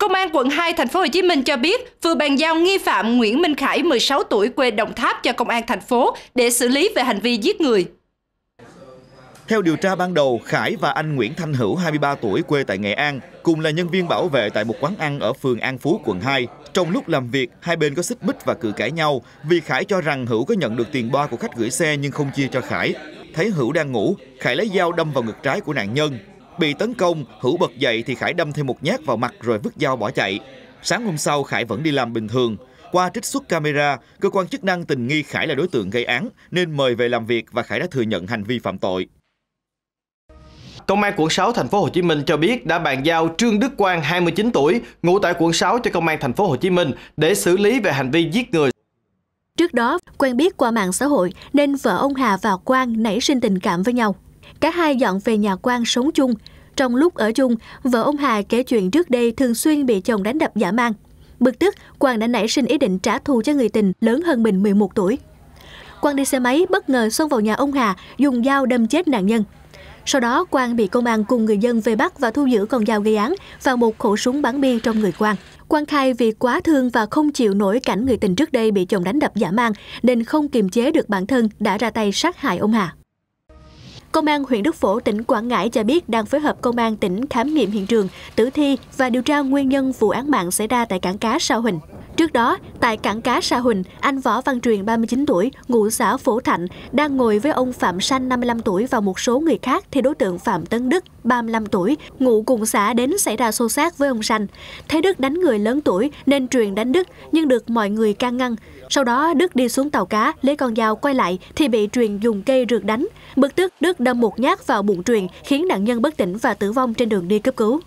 Công an quận 2 thành phố Hồ Chí Minh cho biết vừa bàn giao nghi phạm Nguyễn Minh Khải 16 tuổi quê Đồng Tháp cho công an thành phố để xử lý về hành vi giết người. Theo điều tra ban đầu, Khải và anh Nguyễn Thanh Hữu 23 tuổi quê tại Nghệ An cùng là nhân viên bảo vệ tại một quán ăn ở phường An Phú, quận 2. Trong lúc làm việc, hai bên có xích mích và cự cãi nhau vì Khải cho rằng Hữu có nhận được tiền bo của khách gửi xe nhưng không chia cho Khải. Thấy Hữu đang ngủ, Khải lấy dao đâm vào ngực trái của nạn nhân. Bị tấn công, Hữu bật dậy thì Khải đâm thêm một nhát vào mặt rồi vứt dao bỏ chạy. Sáng hôm sau, Khải vẫn đi làm bình thường. Qua trích xuất camera, cơ quan chức năng tình nghi Khải là đối tượng gây án nên mời về làm việc và Khải đã thừa nhận hành vi phạm tội. Công an quận 6 thành phố Hồ Chí Minh cho biết đã bàn giao Trương Đức Quang 29 tuổi, ngụ tại quận 6 cho công an thành phố Hồ Chí Minh để xử lý về hành vi giết người. Trước đó, quen biết qua mạng xã hội nên vợ ông Hà và Quang nảy sinh tình cảm với nhau. Cả hai dọn về nhà Quang sống chung. Trong lúc ở chung, vợ ông Hà kể chuyện trước đây thường xuyên bị chồng đánh đập dã man. Bực tức, Quang đã nảy sinh ý định trả thù cho người tình lớn hơn mình 11 tuổi. Quang đi xe máy bất ngờ xông vào nhà ông Hà, dùng dao đâm chết nạn nhân. Sau đó, Quang bị công an cùng người dân vây bắt và thu giữ con dao gây án và một khẩu súng bắn bi trong người Quang. Quang khai vì quá thương và không chịu nổi cảnh người tình trước đây bị chồng đánh đập dã man nên không kiềm chế được bản thân đã ra tay sát hại ông Hà. Công an huyện Đức Phổ, tỉnh Quảng Ngãi cho biết đang phối hợp công an tỉnh khám nghiệm hiện trường, tử thi và điều tra nguyên nhân vụ án mạng xảy ra tại cảng cá Sa Huỳnh. Trước đó, tại cảng cá Sa Huỳnh, anh Võ Văn Truyền, 39 tuổi, ngụ xã Phổ Thạnh, đang ngồi với ông Phạm Sanh, 55 tuổi và một số người khác thì đối tượng Phạm Tấn Đức, 35 tuổi, ngụ cùng xã đến xảy ra xô xát với ông Sanh. Thấy Đức đánh người lớn tuổi nên Truyền đánh Đức nhưng được mọi người can ngăn. Sau đó, Đức đi xuống tàu cá, lấy con dao quay lại thì bị Truyền dùng cây rượt đánh. Bực tức, Đức đâm một nhát vào bụng Truyền khiến nạn nhân bất tỉnh và tử vong trên đường đi cấp cứu.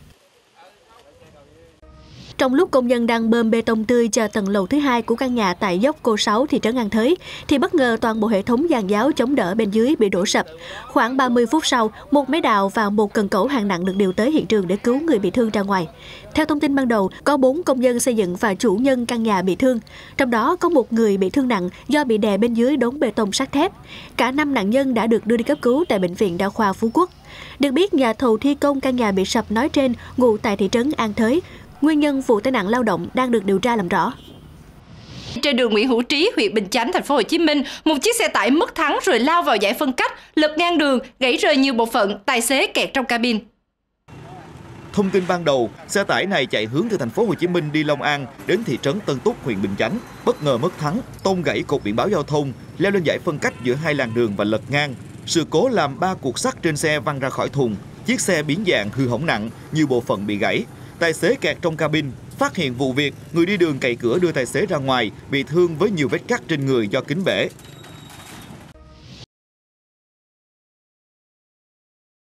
Trong lúc công nhân đang bơm bê tông tươi cho tầng lầu thứ 2 của căn nhà tại dốc Cô 6, thị trấn An Thới, thì bất ngờ toàn bộ hệ thống giàn giáo chống đỡ bên dưới bị đổ sập. Khoảng 30 phút sau, một máy đào và một cần cẩu hạng nặng được điều tới hiện trường để cứu người bị thương ra ngoài. Theo thông tin ban đầu, có 4 công nhân xây dựng và chủ nhân căn nhà bị thương. Trong đó có một người bị thương nặng do bị đè bên dưới đống bê tông sắt thép. Cả 5 nạn nhân đã được đưa đi cấp cứu tại Bệnh viện Đa khoa Phú Quốc. Được biết, nhà thầu thi công căn nhà bị sập nói trên ngụ tại thị trấn An Thới. Nguyên nhân vụ tai nạn lao động đang được điều tra làm rõ. Trên đường Nguyễn Hữu Trí, huyện Bình Chánh, thành phố Hồ Chí Minh, một chiếc xe tải mất thắng rồi lao vào giải phân cách, lật ngang đường, gãy rời nhiều bộ phận, tài xế kẹt trong cabin. Thông tin ban đầu, xe tải này chạy hướng từ thành phố Hồ Chí Minh đi Long An đến thị trấn Tân Túc, huyện Bình Chánh, bất ngờ mất thắng, tông gãy cột biển báo giao thông, leo lên giải phân cách giữa hai làn đường và lật ngang. Sự cố làm 3 cột sắt trên xe văng ra khỏi thùng, chiếc xe biến dạng hư hỏng nặng, nhiều bộ phận bị gãy. Tài xế kẹt trong cabin. Phát hiện vụ việc, người đi đường cậy cửa đưa tài xế ra ngoài, bị thương với nhiều vết cắt trên người do kính bể.